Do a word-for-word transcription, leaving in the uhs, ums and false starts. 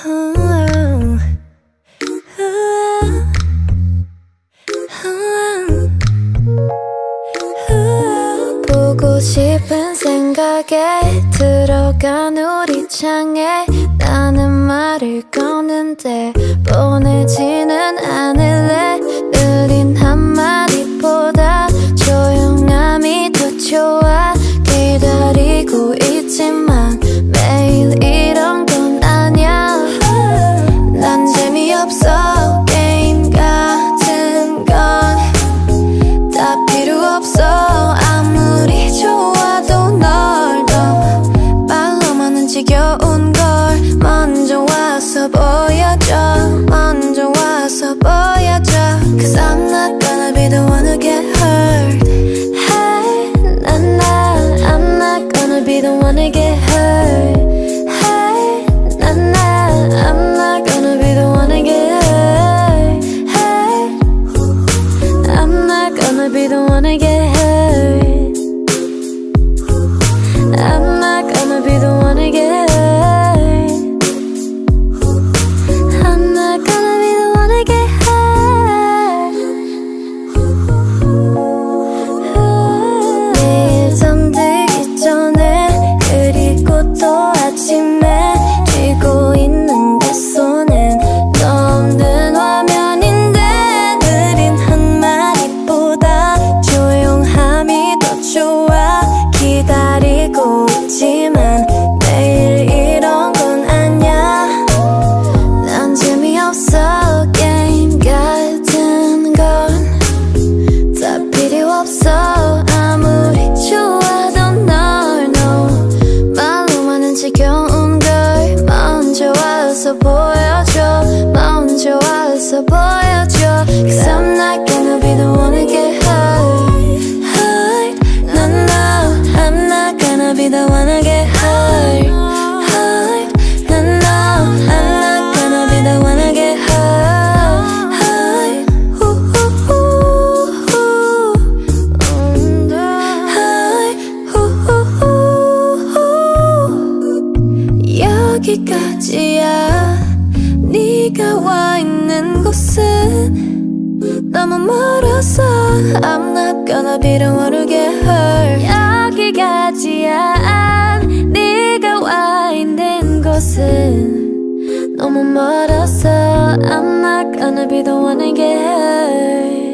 보고 싶은 생각에 들어간 우리 창에 나는 말을 거는데 보내지는 않을래. 느린 한마디보다 조용함이 더 좋아. 기다리고 있지만 매일 이런 건 아냐. 난 재미없어. 게임 같은 건 다 필요 없어. 아무리 좋아도 널 더 말로만은 지겨운 걸 먼저 와서 보여줘. 먼저 와서 보여줘. Cause I'm not gonna be the one to get hurt. Hey, nah, nah, I'm not gonna be the one to get hurt. Hey, nah, nah, I'm not gonna be the one to get hurt. Hey, I'm not gonna be the one to get hurt. I'm not gonna be the one to get hurt. I'm not gonna be the one to get hurt. 내일 잠들기 전에 그리고 또 아침에 쥐고 있는 내 손엔 너 없는 화면인데 느린 한마디보다 조용함이 더 좋아. 기다리고 있지만 매일 이런 건 아냐. 난 재미없어. 게임 같은 건 다 필요 없어. 아무리 좋아도 널 no 말로만은 지겨운 걸 먼저 와서 보여줘. 먼저 와서 보여줘. Cause I'm not gonna be the one to get hurt. Hurt, no, no, I'm not gonna be the one to get hurt. Hurt, no, no, I'm not gonna be the one to get hurt. Hurt, ooh, ooh, ooh, ooh. Hurt, ooh, ooh, ooh. 여기까지야. 네가 와 있는 곳은 너무 멀어서 I'm not gonna be the one to get hurt. 여기까지야. 네가 와 있는 곳은 너무 멀어서 I'm not gonna be the one to get hurt.